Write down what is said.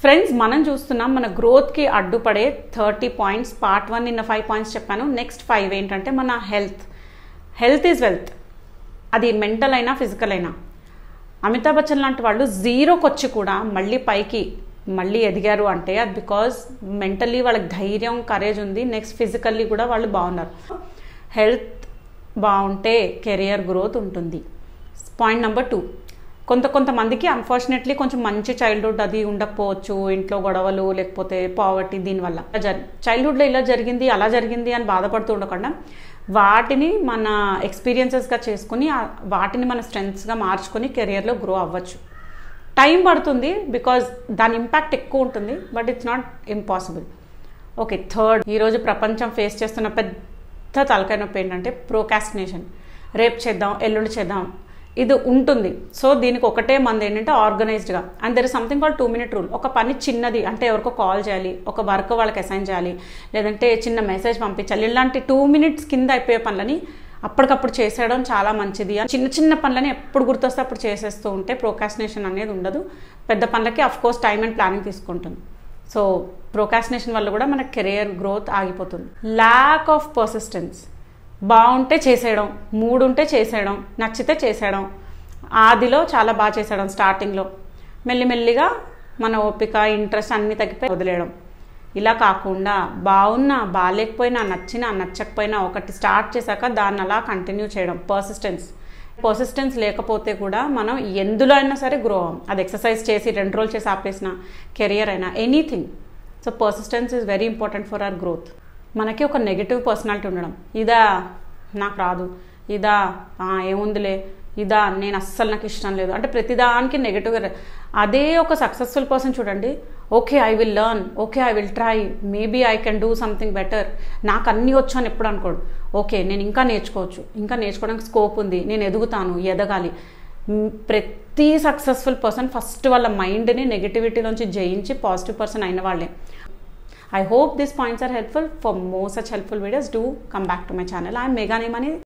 Friends మనం చూస్తున్నాం మన గ్రోత్కి అడ్డుపడే 30 పాయింట్స్. పార్ట్ 1 నిన్న 5 పాయింట్స్ చెప్పాను. నెక్స్ట్ 5 ఏంటంటే మన హెల్త్ ఈజ్ వెల్త్. అది మెంటల్ అయినా ఫిజికల్ అయినా. అమితాబ్ బచ్చన్ లాంటి వాళ్ళు జీరోకి వచ్చి కూడా మళ్ళీ పైకి మళ్ళీ ఎదిగారు అంటే అది బికాజ్ మెంటల్లీ వాళ్ళకి ధైర్యం కరేజ్ ఉంది. నెక్స్ట్ ఫిజికల్లీ కూడా వాళ్ళు బాగున్నారు. హెల్త్ బాగుంటే కెరియర్ గ్రోత్ ఉంటుంది. పాయింట్ నెంబర్ 2, కొంతమందికి అన్ఫార్చునేట్లీ కొంచెం మంచి చైల్డ్హుడ్ అది ఉండకపోవచ్చు. ఇంట్లో గొడవలు లేకపోతే పావర్టీ, దీనివల్ల చైల్డ్హుడ్లో ఇలా జరిగింది అలా జరిగింది అని బాధపడుతూ ఉండకుండా వాటిని మన ఎక్స్పీరియన్సెస్గా చేసుకుని వాటిని మన స్ట్రెంగ్స్గా మార్చుకొని కెరియర్లో గ్రో అవ్వచ్చు. టైం పడుతుంది బికాజ్ దాని ఇంపాక్ట్ ఎక్కువ ఉంటుంది, but it's not impossible. Okay, third, ఈరోజు ప్రపంచం ఫేస్ చేస్తున్న పెద్ద తలకాయ నొప్పి ఏంటంటే ప్రోకాస్టినేషన్. రేపు చేద్దాం, ఎల్లుండి చేద్దాం, ఇది ఉంటుంది. సో దీనికి ఒకటే మంది ఏంటంటే ఆర్గనైజ్డ్గా. And there is something called 2 minute rule. ఒక పని చిన్నది అంటే ఎవరికో కాల్ చేయాలి, ఒక వర్క్ వాళ్ళకి అసైన్ చేయాలి, లేదంటే చిన్న మెసేజ్ పంపించాలి, ఇలాంటి 2 minutes కింద అయిపోయే పనులని అప్పటికప్పుడు చేసేయడం చాలా మంచిది. చిన్న పనులని ఎప్పుడు గుర్తొస్తే అప్పుడు చేసేస్తూ ఉంటే ప్రోకాస్టినేషన్ అనేది ఉండదు. పెద్ద పనులకి అఫ్కోర్స్ టైం అండ్ ప్లానింగ్ తీసుకుంటుంది. సో ప్రోకాస్టినేషన్ వల్ల కూడా మన కెరియర్ గ్రోత్ ఆగిపోతుంది. Lack of persistence. బాగుంటే చేసేయడం, మూడు ఉంటే చేసేయడం, నచ్చితే చేసేయడం, ఆదిలో చాలా బాగా చేసేయడం, స్టార్టింగ్లో మెల్లిమెల్లిగా మన ఓపిక ఇంట్రెస్ట్ అన్నీ తగ్గిపోయి వదిలేయడం. ఇలా కాకుండా బాగున్నా బాగాలేకపోయినా నచ్చినా నచ్చకపోయినా ఒకటి స్టార్ట్ చేశాక దాన్ని అలా కంటిన్యూ చేయడం. పర్సిస్టెన్స్ లేకపోతే కూడా మనం ఎందులో అయినా సరే గ్రో అవ్వం. అది ఎక్సర్సైజ్ చేసి 2 రోజులు చేసి ఆపేసిన, కెరియర్ అయినా, anything. So persistence is very important for our growth. మనకి ఒక నెగిటివ్ పర్సనాలిటీ ఉండడం, ఇదా నాకు రాదు, ఇదా ఏముందిలే, ఇదా నేను అస్సలు నాకు ఇష్టం లేదు అంటే ప్రతిదానికి నెగిటివ్గా. అదే ఒక సక్సెస్ఫుల్ పర్సన్ చూడండి, okay I will learn, okay I will try, maybe I can do something better, నాకు అన్నీ వచ్చు అని ఎప్పుడు అనుకోడు. ఓకే నేను ఇంకా నేర్చుకోవచ్చు, ఇంకా నేర్చుకోవడానికి స్కోప్ ఉంది, నేను ఎదుగుతాను, ఎదగాలి. ప్రతి సక్సెస్ఫుల్ పర్సన్ ఫస్ట్ వాళ్ళ మైండ్ని నెగిటివిటీలోంచి జయించి పాజిటివ్ పర్సన్ అయిన వాళ్ళే. I hope these points are helpful. For more such helpful videos, do come back to my channel. I am Megha Nemani.